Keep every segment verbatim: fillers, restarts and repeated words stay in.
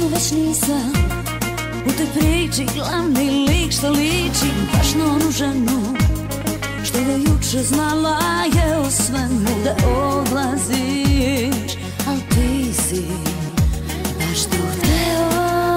već nisam u toj priči glavni lik što liči baš na onu ženu što ga juče znala je o svemu da odlaziš, al ti si baš to hteo.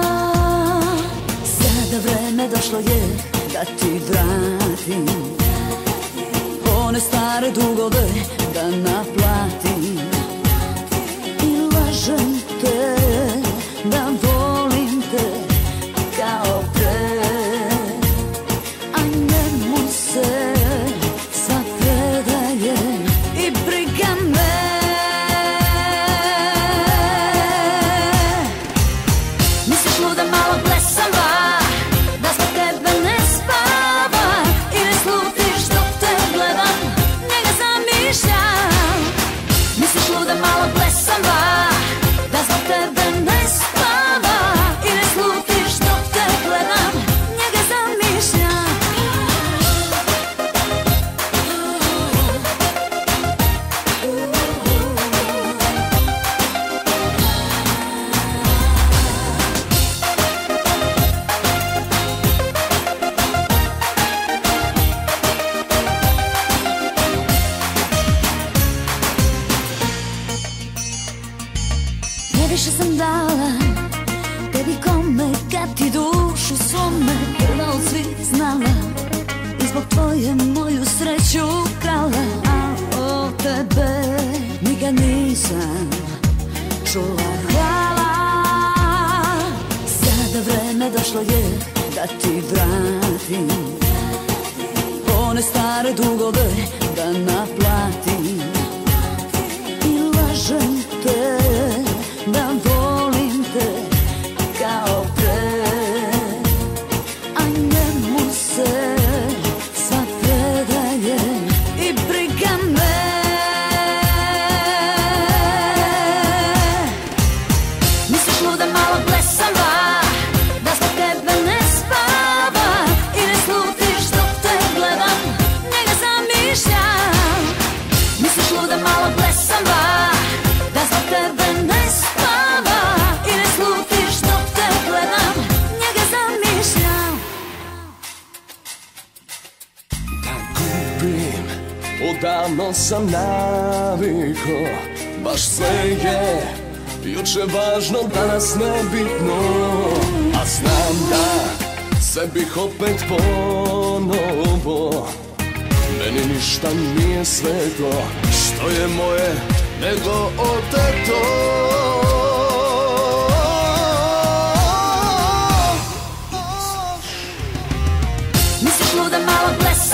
Sada vreme došlo je da ti vratim one stare dugove da naplatim i lažem te da volim te kao pre, a njemu se sva predaje i briga me. Misliš luda malo blesava da zbog tebe ne spava i ne slutiš dok te gledam, njega zamišljam. Misliš luda malo blesava da zbog tebe ne spava i ne slutiš dok te gledam, njega zamišljam. Ne više sam dala tebi kome kad ti dušu svome prva od svih znala i zbog tvoje moju sreću krala, a od tebe nikad nisam čula hvala. Sada vreme došlo je da ti vratim one stare dugove da naplatim i lažem te da volim te kao pre, a njemu se sva predaje i briga me. Misliš luda malo blesava da zbog tebe ne spava i ne slutiš dok te gledam, njega zamišljam. Misliš luda malo blesava da zbog tebe ne spava i ne slutiš dok te gledam, njega zamišljam. Da gubim, odavno sam naviko, baš sve je juče važno, danas nebitno. A znam da sve bih opet ponovo, meni ništa nije sveto, što je moje nego oteto. Misliš luda malo blesava